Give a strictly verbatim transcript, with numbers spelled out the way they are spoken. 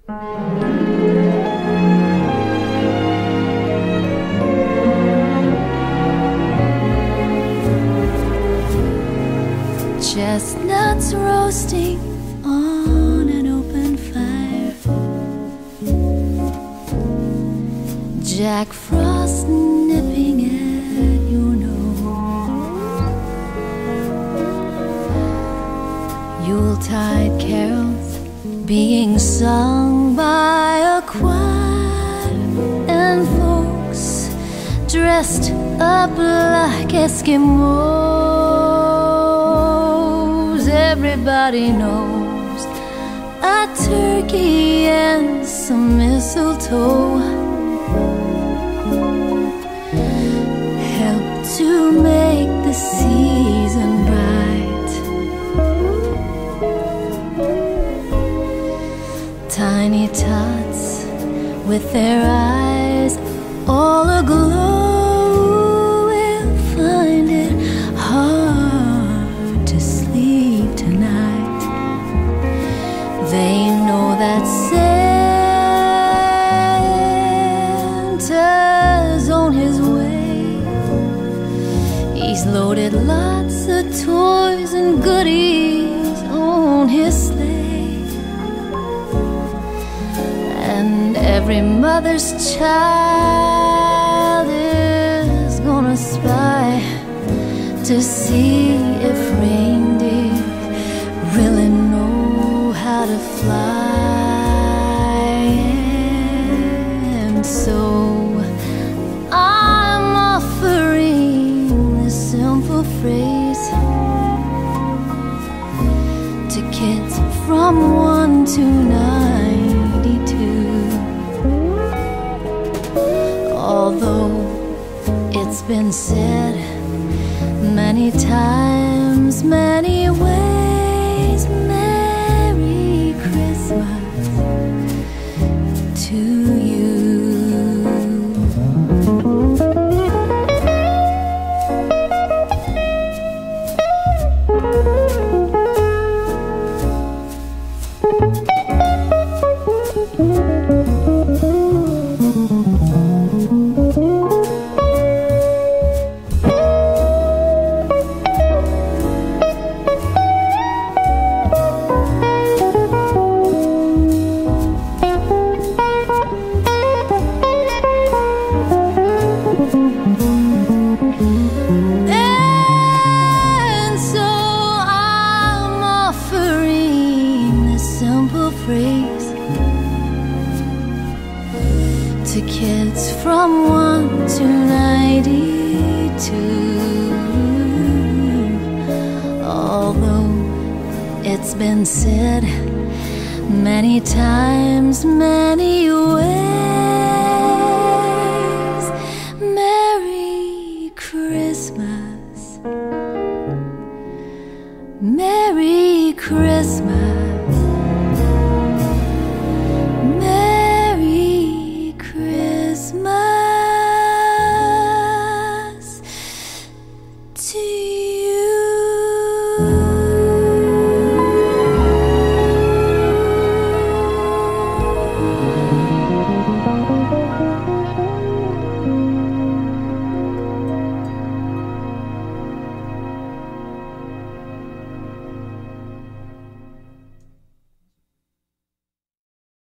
Chestnuts roasting on an open fire, Jack Frost nipping at your nose, Yuletide carols being sung by a choir, and folks dressed up like Eskimos. Everybody knows a turkey and some mistletoe help to make the season bright. Tiny tots with their eyes all aglow will find it hard to sleep tonight. They know that Santa's on his way. He's loaded lots of toys and goodies on his sleigh, and every mother's child is gonna spy to see if reindeer really know how to fly. And so I'm offering this simple phrase to kids from one to ninety-two. Although it's been said many times, many ways, Merry Christmas to you. And so I'm offering this simple phrase to kids from one to ninety-two. Although it's been said many times, many